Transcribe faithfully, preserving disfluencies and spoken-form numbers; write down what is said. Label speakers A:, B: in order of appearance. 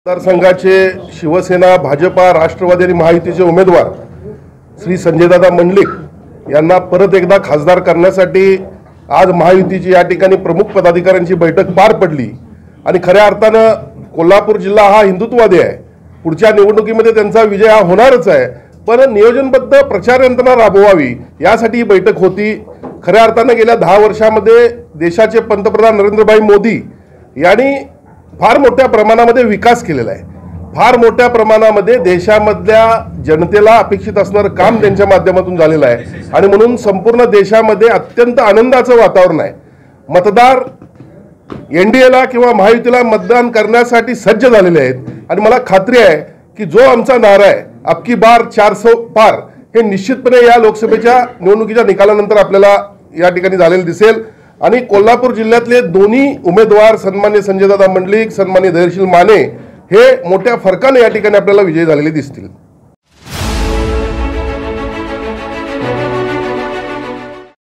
A: मतदारसंघाचे शिवसेना, भाजपा, राष्ट्रवादी आणि महायुतीचे उमेदवार श्री संजयदादा मंडलिक यांना परत एकदा खासदार करण्यासाठी आज महायुतीची या ठिकाणी प्रमुख पदाधिकाऱ्यांची बैठक पार पडली आणि खऱ्या अर्थानं कोल्हापूर जिल्हा हा हिंदुत्ववादी आहे। पुढच्या निवडणुकीमध्ये त्यांचा विजय हा होणारच आहे, पण नियोजनबद्ध प्रचार यंत्रणा राबवावी यासाठी ही बैठक होती। खऱ्या अर्थानं गेल्या दहा वर्षांमध्ये देशाचे पंतप्रधान नरेंद्रभाई मोदी यांनी फार मोठ्या प्रमाणामध्ये विकास केलेला आहे। फार मोठ्या प्रमाणामध्ये देशामधल्या जनतेला अपेक्षित असणारं काम त्यांच्या माध्यमातून झालेलं आहे आणि म्हणून संपूर्ण देशामध्ये अत्यंत आनंदाचं वातावरण आहे। मतदार एनडीएला किंवा महायुतीला मतदान करण्यासाठी सज्ज झालेले आहेत आणि मला खात्री आहे की जो आमचा नारा आहे अबकी बार चारसो पार हे निश्चितपणे या लोकसभेच्या निवडणुकीच्या निकालानंतर आपल्याला या ठिकाणी झालेलं दिसेल आणि कोल्हापूर जिल्ह्यातले दोन्ही उमेदवार सन्मान्य संजयदादा मंडलिक, सन्मान्य धैर्यशील माने हे मोठ्या फरकाने या ठिकाणी आपल्याला विजयी झालेले दिसतील।